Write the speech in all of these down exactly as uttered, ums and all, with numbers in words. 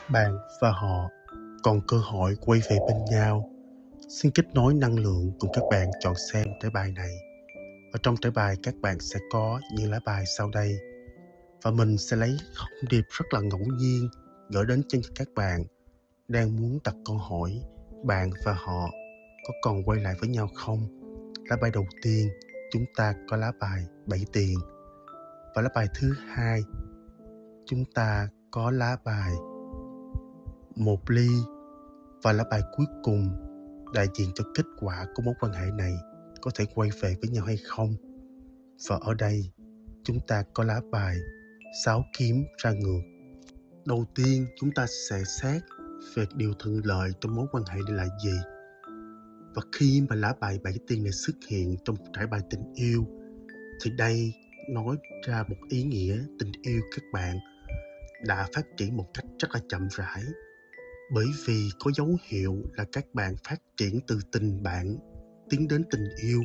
Bạn và họ còn cơ hội quay về bên nhau. Xin kết nối năng lượng cùng các bạn chọn xem trải bài này. Ở trong trải bài các bạn sẽ có những lá bài sau đây. Và mình sẽ lấy thông điệp rất là ngẫu nhiên gửi đến cho các bạn đang muốn đặt câu hỏi bạn và họ có còn quay lại với nhau không. Lá bài đầu tiên chúng ta có lá bài bảy tiền. Và lá bài thứ hai chúng ta có lá bài một ly. Và lá bài cuối cùng đại diện cho kết quả của mối quan hệ này có thể quay về với nhau hay không. Và ở đây chúng ta có lá bài sáu kiếm ra ngược. Đầu tiên chúng ta sẽ xét về điều thuận lợi trong mối quan hệ này là gì. Và khi mà lá bài bảy tiền này xuất hiện trong trải bài tình yêu thì đây nói ra một ý nghĩa tình yêu các bạn đã phát triển một cách rất là chậm rãi. Bởi vì có dấu hiệu là các bạn phát triển từ tình bạn tiến đến tình yêu.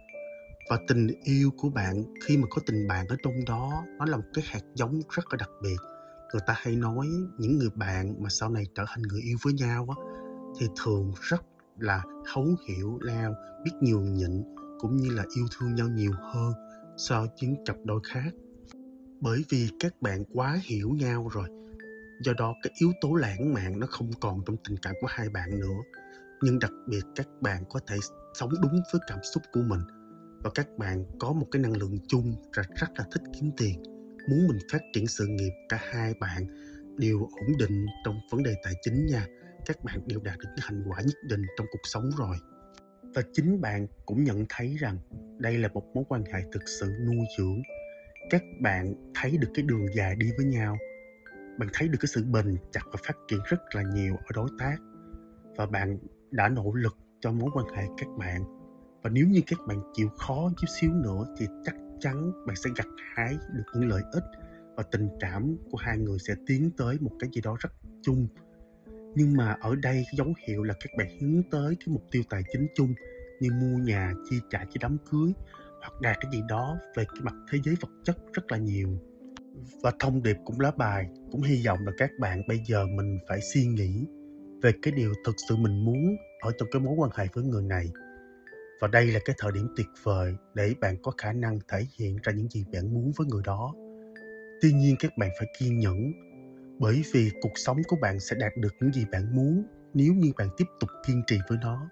Và tình yêu của bạn khi mà có tình bạn ở trong đó, nó là một cái hạt giống rất là đặc biệt. Người ta hay nói những người bạn mà sau này trở thành người yêu với nhau á, thì thường rất là thấu hiểu nhau, biết nhường nhịn cũng như là yêu thương nhau nhiều hơn so với những cặp đôi khác. Bởi vì các bạn quá hiểu nhau rồi. Do đó cái yếu tố lãng mạn nó không còn trong tình cảm của hai bạn nữa. Nhưng đặc biệt các bạn có thể sống đúng với cảm xúc của mình. Và các bạn có một cái năng lượng chung là rất là thích kiếm tiền. Muốn mình phát triển sự nghiệp, cả hai bạn đều ổn định trong vấn đề tài chính nha. Các bạn đều đạt được cái thành quả nhất định trong cuộc sống rồi. Và chính bạn cũng nhận thấy rằng đây là một mối quan hệ thực sự nuôi dưỡng. Các bạn thấy được cái đường dài đi với nhau. Bạn thấy được cái sự bền chặt và phát triển rất là nhiều ở đối tác. Và bạn đã nỗ lực cho mối quan hệ các bạn. Và nếu như các bạn chịu khó chút xíu nữa thì chắc chắn bạn sẽ gặt hái được những lợi ích. Và tình cảm của hai người sẽ tiến tới một cái gì đó rất chung. Nhưng mà ở đây cái dấu hiệu là các bạn hướng tới cái mục tiêu tài chính chung, như mua nhà, chi trả cho đám cưới, hoặc đạt cái gì đó về cái mặt thế giới vật chất rất là nhiều. Và thông điệp cũng lá bài cũng hy vọng là các bạn bây giờ mình phải suy nghĩ về cái điều thực sự mình muốn ở trong cái mối quan hệ với người này. Và đây là cái thời điểm tuyệt vời để bạn có khả năng thể hiện ra những gì bạn muốn với người đó. Tuy nhiên các bạn phải kiên nhẫn, bởi vì cuộc sống của bạn sẽ đạt được những gì bạn muốn nếu như bạn tiếp tục kiên trì với nó.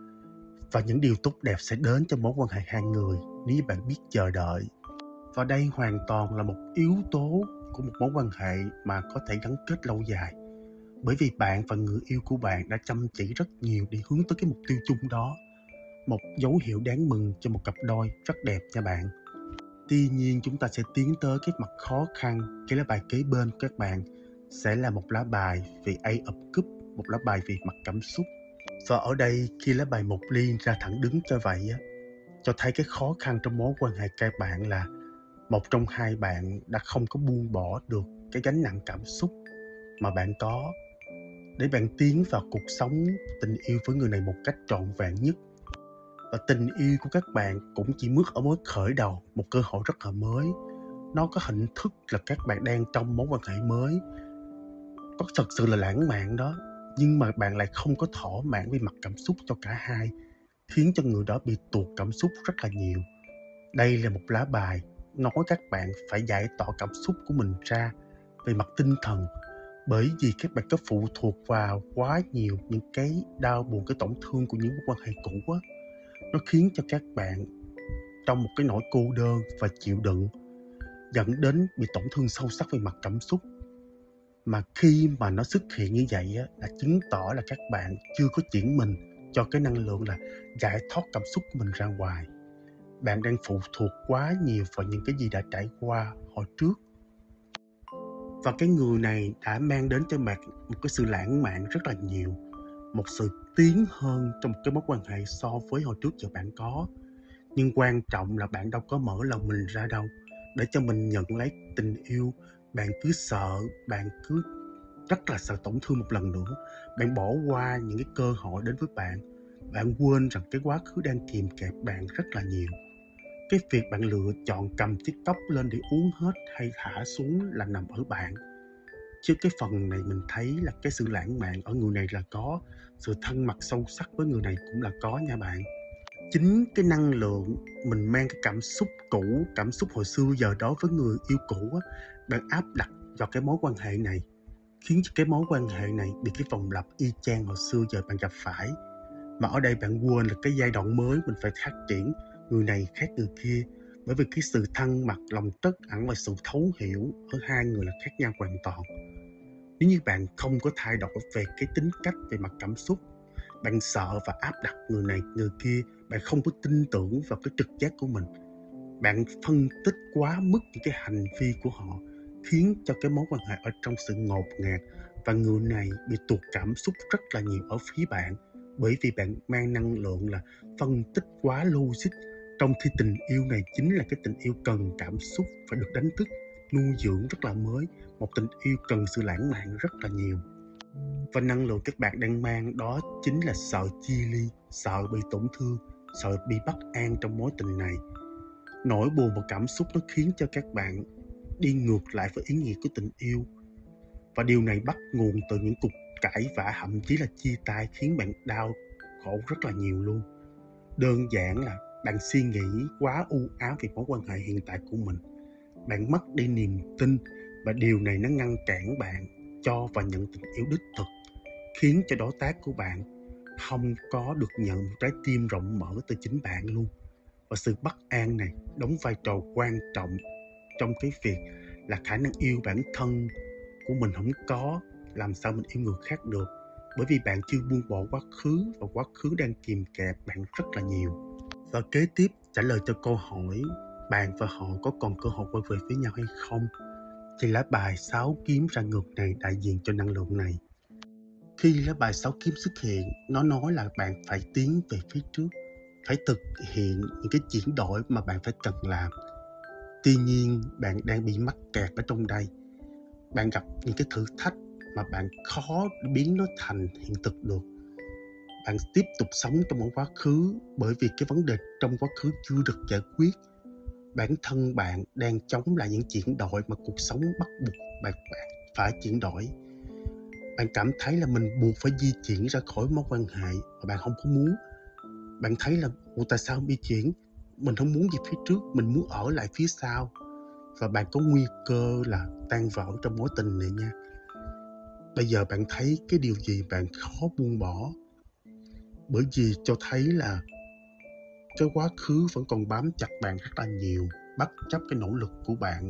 Và những điều tốt đẹp sẽ đến cho mối quan hệ hai người nếu như bạn biết chờ đợi. Và đây hoàn toàn là một yếu tố của một mối quan hệ mà có thể gắn kết lâu dài. Bởi vì bạn và người yêu của bạn đã chăm chỉ rất nhiều để hướng tới cái mục tiêu chung đó. Một dấu hiệu đáng mừng cho một cặp đôi rất đẹp nha bạn. Tuy nhiên chúng ta sẽ tiến tới cái mặt khó khăn. Cái lá bài kế bên của các bạn sẽ là một lá bài về Ace of Cups, một lá bài về mặt cảm xúc. Và ở đây khi lá bài một ly ra thẳng đứng cho vậy á, cho thấy cái khó khăn trong mối quan hệ các bạn là một trong hai bạn đã không có buông bỏ được cái gánh nặng cảm xúc mà bạn có để bạn tiến vào cuộc sống tình yêu với người này một cách trọn vẹn nhất. Và tình yêu của các bạn cũng chỉ bước ở mối khởi đầu, một cơ hội rất là mới. Nó có hình thức là các bạn đang trong mối quan hệ mới, có thật sự là lãng mạn đó, nhưng mà bạn lại không có thỏa mãn về mặt cảm xúc cho cả hai, khiến cho người đó bị tuột cảm xúc rất là nhiều. Đây là một lá bài nói các bạn phải giải tỏa cảm xúc của mình ra về mặt tinh thần, bởi vì các bạn có phụ thuộc vào quá nhiều những cái đau buồn, cái tổn thương của những mối quan hệ cũ á. Nó khiến cho các bạn trong một cái nỗi cô đơn và chịu đựng, dẫn đến bị tổn thương sâu sắc về mặt cảm xúc. Mà khi mà nó xuất hiện như vậy á, là chứng tỏ là các bạn chưa có chuyển mình cho cái năng lượng là giải thoát cảm xúc của mình ra ngoài. Bạn đang phụ thuộc quá nhiều vào những cái gì đã trải qua hồi trước. Và cái người này đã mang đến cho bạn một cái sự lãng mạn rất là nhiều, một sự tiến hơn trong một cái mối quan hệ so với hồi trước giờ bạn có. Nhưng quan trọng là bạn đâu có mở lòng mình ra đâu để cho mình nhận lấy tình yêu. Bạn cứ sợ, bạn cứ rất là sợ tổn thương một lần nữa. Bạn bỏ qua những cái cơ hội đến với bạn. Bạn quên rằng cái quá khứ đang kìm kẹp bạn rất là nhiều. Cái việc bạn lựa chọn cầm chiếc cốc lên để uống hết hay thả xuống là nằm ở bạn. chứ cái phần này mình thấy là cái sự lãng mạn ở người này là có, sự thân mật sâu sắc với người này cũng là có nha bạn. Chính cái năng lượng mình mang cái cảm xúc cũ, cảm xúc hồi xưa giờ đó với người yêu cũ á, bạn áp đặt vào cái mối quan hệ này, khiến cho cái mối quan hệ này bị cái vòng lặp y chang hồi xưa giờ bạn gặp phải. Mà ở đây bạn quên là cái giai đoạn mới mình phải phát triển, người này khác người kia, bởi vì cái sự thân mật, lòng trắc ẩn và sự thấu hiểu ở hai người là khác nhau hoàn toàn. Nếu như bạn không có thay đổi về cái tính cách, về mặt cảm xúc, bạn sợ và áp đặt người này người kia, bạn không có tin tưởng vào cái trực giác của mình, bạn phân tích quá mức những cái hành vi của họ, khiến cho cái mối quan hệ ở trong sự ngột ngạt, và người này bị tuột cảm xúc rất là nhiều ở phía bạn, bởi vì bạn mang năng lượng là phân tích quá logic, trong khi tình yêu này chính là cái tình yêu cần cảm xúc phải được đánh thức, nuôi dưỡng rất là mới, một tình yêu cần sự lãng mạn rất là nhiều. Và năng lượng các bạn đang mang đó chính là sợ chia ly, sợ bị tổn thương, sợ bị bất an trong mối tình này. Nỗi buồn và cảm xúc nó khiến cho các bạn đi ngược lại với ý nghĩa của tình yêu. Và điều này bắt nguồn từ những cuộc cãi vã, thậm chí là chia tay, khiến bạn đau khổ rất là nhiều luôn. Đơn giản là bạn suy nghĩ quá u ám về mối quan hệ hiện tại của mình. Bạn mất đi niềm tin, và điều này nó ngăn cản bạn cho và nhận tình yêu đích thực, khiến cho đối tác của bạn không có được nhận một trái tim rộng mở từ chính bạn luôn. Và sự bất an này đóng vai trò quan trọng trong cái việc là khả năng yêu bản thân của mình không có, làm sao mình yêu người khác được, bởi vì bạn chưa buông bỏ quá khứ, và quá khứ đang kìm kẹp bạn rất là nhiều. Và kế tiếp trả lời cho câu hỏi bạn và họ có còn cơ hội quay về với nhau hay không, thì lá bài sáu kiếm ra ngược này đại diện cho năng lượng này. Khi lá bài sáu kiếm xuất hiện, nó nói là bạn phải tiến về phía trước, phải thực hiện những cái chuyển đổi mà bạn phải cần làm. Tuy nhiên, bạn đang bị mắc kẹt ở trong đây. Bạn gặp những cái thử thách mà bạn khó biến nó thành hiện thực được. Bạn tiếp tục sống trong một quá khứ, bởi vì cái vấn đề trong quá khứ chưa được giải quyết. Bản thân bạn đang chống lại những chuyển đổi mà cuộc sống bắt buộc bạn, bạn phải chuyển đổi. Bạn cảm thấy là mình buộc phải di chuyển ra khỏi mối quan hệ mà bạn không có muốn. Bạn thấy là Ủa, tại sao không di chuyển? Mình không muốn gì phía trước, mình muốn ở lại phía sau. Và bạn có nguy cơ là tan vỡ trong mối tình này nha. Bây giờ bạn thấy cái điều gì bạn khó buông bỏ? Bởi vì cho thấy là cái quá khứ vẫn còn bám chặt bạn rất là nhiều, bất chấp cái nỗ lực của bạn.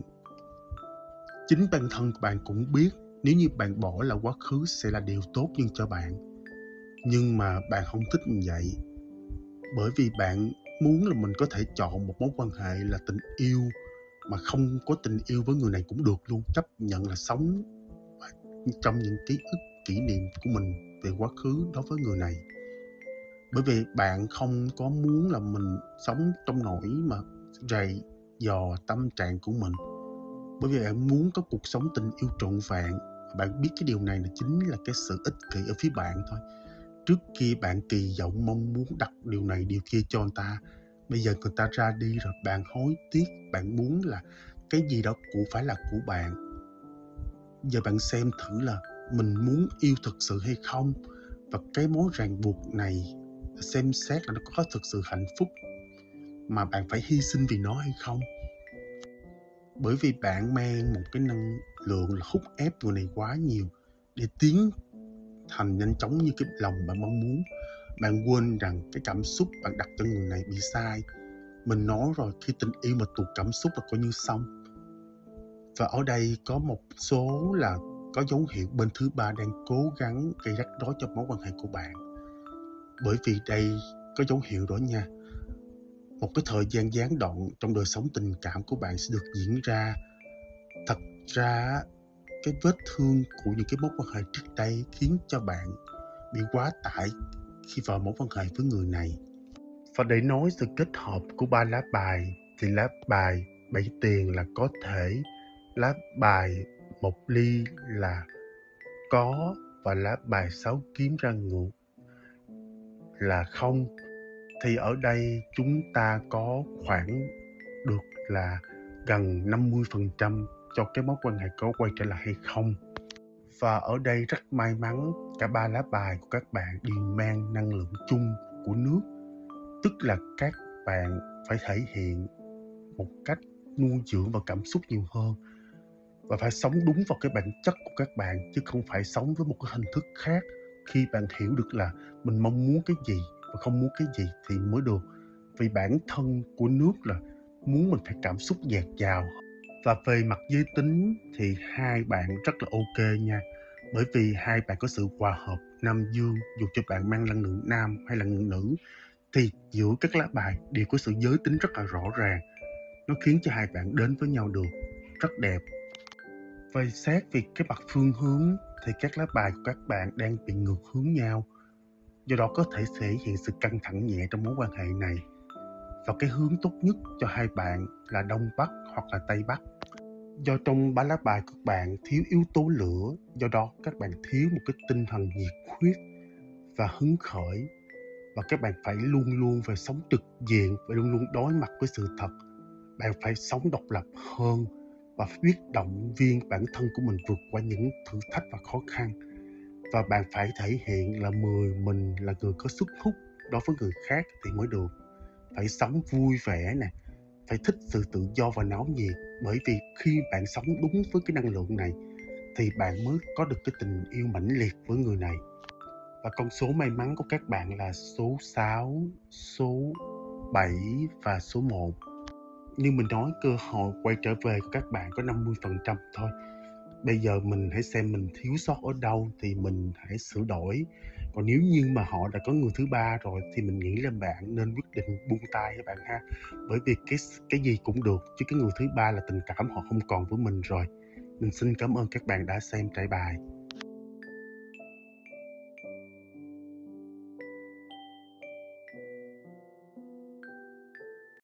Chính bản thân của bạn cũng biết nếu như bạn bỏ là quá khứ sẽ là điều tốt nhưng cho bạn. Nhưng mà bạn không thích như vậy, bởi vì bạn muốn là mình có thể chọn một mối quan hệ là tình yêu, mà không có tình yêu với người này cũng được luôn, chấp nhận là sống trong những ký ức, kỷ niệm của mình về quá khứ đối với người này. Bởi vì bạn không có muốn là mình sống trong nỗi mà rầy dò tâm trạng của mình, bởi vì bạn muốn có cuộc sống tình yêu trọn vẹn. Bạn biết cái điều này là chính là cái sự ích kỷ ở phía bạn thôi. Trước kia bạn kỳ vọng mong muốn đặt điều này điều kia cho người ta, bây giờ người ta ra đi rồi bạn hối tiếc, bạn muốn là cái gì đó cũng phải là của bạn. Giờ bạn xem thử là mình muốn yêu thực sự hay không, và cái mối ràng buộc này xem xét là nó có thực sự hạnh phúc mà bạn phải hy sinh vì nó hay không. Bởi vì bạn mang một cái năng lượng là hút ép người này quá nhiều để tiến thành nhanh chóng như cái lòng bạn mong muốn. Bạn quên rằng cái cảm xúc bạn đặt cho người này bị sai. Mình nói rồi, khi tình yêu mà tuột cảm xúc là coi như xong. Và ở đây có một số là có dấu hiệu bên thứ ba đang cố gắng gây rắc rối cho mối quan hệ của bạn. Bởi vì đây có dấu hiệu đó nha. Một cái thời gian gián đoạn trong đời sống tình cảm của bạn sẽ được diễn ra. Thật ra cái vết thương của những cái mối quan hệ trước đây khiến cho bạn bị quá tải khi vào mối quan hệ với người này. Và để nói sự kết hợp của ba lá bài thì lá bài bảy tiền là có thể, lá bài một ly là có, và lá bài sáu kiếm ra ngược là không. Thì ở đây chúng ta có khoảng được là gần năm mươi phần trăm cho cái mối quan hệ có quay trở lại hay không. Và ở đây rất may mắn, cả ba lá bài của các bạn đều mang năng lượng chung của nước, tức là các bạn phải thể hiện một cách nuôi dưỡng và cảm xúc nhiều hơn, và phải sống đúng vào cái bản chất của các bạn, chứ không phải sống với một cái hình thức khác. Khi bạn hiểu được là mình mong muốn cái gì và không muốn cái gì thì mới được. Vì bản thân của nước là muốn mình phải cảm xúc dạt dào. Và về mặt giới tính thì hai bạn rất là ok nha. Bởi vì hai bạn có sự hòa hợp nam dương, dù cho bạn mang năng lượng nam hay là năng lượng nữ, thì giữa các lá bài đều có sự giới tính rất là rõ ràng. Nó khiến cho hai bạn đến với nhau được rất đẹp. Về xét về cái mặt phương hướng thì các lá bài của các bạn đang bị ngược hướng nhau, do đó có thể thể hiện sự căng thẳng nhẹ trong mối quan hệ này. Và cái hướng tốt nhất cho hai bạn là Đông Bắc hoặc là Tây Bắc. Do trong ba lá bài của các bạn thiếu yếu tố lửa, do đó các bạn thiếu một cái tinh thần nhiệt huyết và hứng khởi, và các bạn phải luôn luôn phải sống trực diện và luôn luôn đối mặt với sự thật. Bạn phải sống độc lập hơn và biết động viên bản thân của mình vượt qua những thử thách và khó khăn. Và bạn phải thể hiện là mười mình là người có sức hút đối với người khác thì mới được. Phải sống vui vẻ nè, phải thích sự tự do và náo nhiệt, bởi vì khi bạn sống đúng với cái năng lượng này thì bạn mới có được cái tình yêu mãnh liệt với người này. Và con số may mắn của các bạn là số sáu, số bảy và số một. Như mình nói, cơ hội quay trở về của các bạn có năm mươi phần trăm thôi. Bây giờ mình hãy xem mình thiếu sót ở đâu thì mình hãy sửa đổi. Còn nếu như mà họ đã có người thứ ba rồi thì mình nghĩ là bạn nên quyết định buông tay các bạn ha. Bởi vì cái cái gì cũng được, chứ cái người thứ ba là tình cảm họ không còn với mình rồi. Mình xin cảm ơn các bạn đã xem trải bài.